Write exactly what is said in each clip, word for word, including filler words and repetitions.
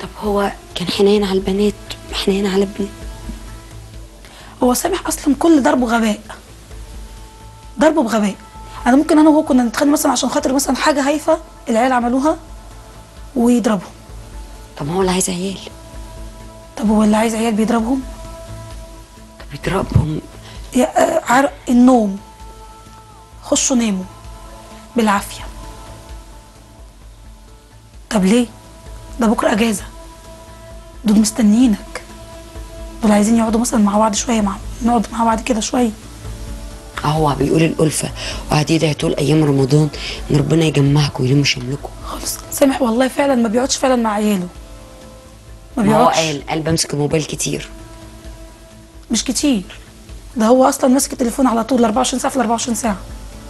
طب هو كان حنين على البنات حنين على ابني؟ هو سامح اصلا كل ضربه غباء، ضربه بغباء. انا ممكن انا وهو كنا نتخانق مثلا عشان خاطر مثلا حاجه هايفه العيال عملوها ويضربهم. طب هو اللي عايز عيال. طب هو اللي عايز عيال بيضربهم؟ طب يضربهم عرق النوم، خشوا ناموا بالعافيه. طب ليه؟ ده بكره اجازه، دول مستنيينك، دول عايزين يقعدوا مثلا مع بعض شويه، مع نقعد مع بعض كده شويه. هو بيقول الألفة وقعد يدعي طول أيام رمضان إن ربنا يجمعكم ويلم شملكم. خالص سامح والله فعلا ما بيقعدش فعلا مع عياله، ما ما هو بيقعدش. قال قال بمسك الموبايل كتير. مش كتير، ده هو اصلا ماسك التليفون على طول أربعة وعشرين ساعه في أربعة وعشرين ساعه.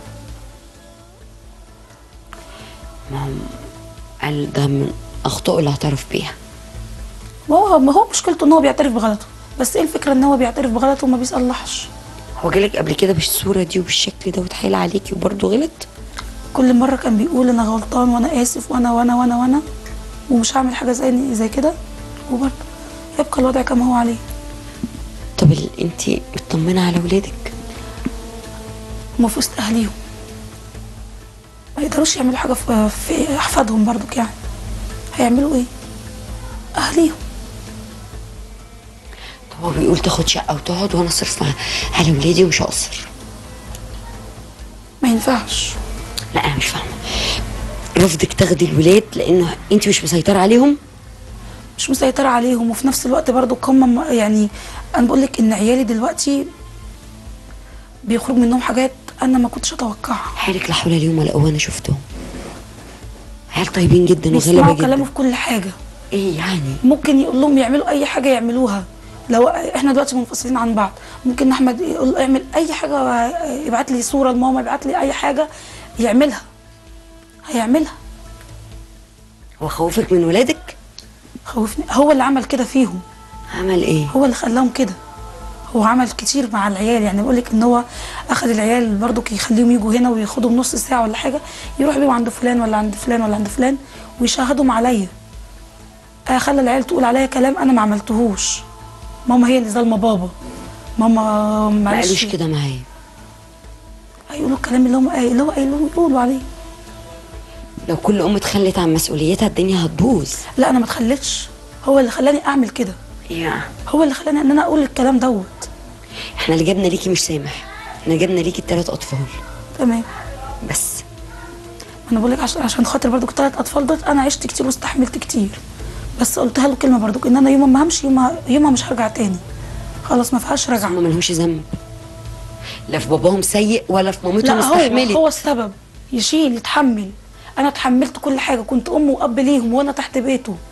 ما هو قال ده من أخطائه اللي اعترف بيها. ما هو ما هو مشكلته ان هو بيعترف بغلطه، بس ايه الفكره ان هو بيعترف بغلطه وما بيصلحش. هو جالك قبل كده بالصورة دي وبالشكل ده وتحايل عليكي وبرضه غلط؟ كل مره كان بيقول انا غلطان وانا اسف وانا وانا وانا وانا ومش هعمل حاجه زي زي كده، وبرضه يبقى الوضع كما هو عليه. طب انت مطمنة على ولادك؟ هما في وسط اهليهم، ما يقدروش يعملوا حاجه في, في احفادهم برضك، يعني هيعملوا ايه؟ اهليهم. طب هو بيقول تاخد شقة وتقعد وانا اصرف على ولادي ومش هقصر. ما ينفعش. لا انا مش فاهمة، رفضك تاخدي الولاد لانه انت مش مسيطرة عليهم؟ مش مسيطرة عليهم، وفي نفس الوقت برضو هم يعني انا بقول لك ان عيالي دلوقتي بيخرج منهم حاجات انا ما كنتش اتوقعها. حالك لا حول اليوم ولا قوه، انا شفتهم عيال طيبين جدا وغلبة بيسمعوا جدا. كلامه في كل حاجة. ايه يعني؟ ممكن يقول لهم يعملوا اي حاجة يعملوها، لو احنا دلوقتي منفصلين عن بعض ممكن احمد يقول اعمل اي حاجة، يبعت لي صورة لماما، يبعت لي اي حاجة يعملها، هيعملها. هو خوفك من ولادك؟ خوفني، هو اللي عمل كده فيهم. عمل ايه؟ هو اللي خلاهم كده، هو عمل كتير مع العيال. يعني بقول لك ان هو اخذ العيال برضك يخليهم يجوا هنا وياخدهم نص ساعه ولا حاجه، يروح بيهم عند فلان ولا عند فلان ولا عند فلان ويشاهدهم عليا. آه خلى العيال تقول عليا كلام انا ما عملتهوش. ماما هي اللي ظالمه بابا، ماما معلش. ما قالوش كده معايا؟ هيقولوا الكلام اللي هم اللي هو قايلوه يقولوا عليه. لو كل ام اتخلت عن مسؤوليتها الدنيا هتبوظ. لا انا ما اتخليتش، هو اللي خلاني اعمل كده. يا هو اللي خلاني ان انا اقول الكلام دوت. احنا اللي جبنا ليكي مش سامح، احنا جبنا ليكي الثلاث اطفال. تمام. بس انا بقول لك عشان عشان خاطر برضو الثلاث اطفال دول انا عشت كتير واستحملت كتير، بس قلتها له كلمه برضو ان انا يوم ما همشي يوم يوم مش هرجع تاني، خلاص ما فيهاش رجعه. هم مالهمش ذنب، لا في باباهم سيء ولا في مامتهم استحملت. لا هو هو السبب، يشيل يتحمل. انا اتحملت كل حاجه، كنت ام واب ليهم وانا تحت بيته.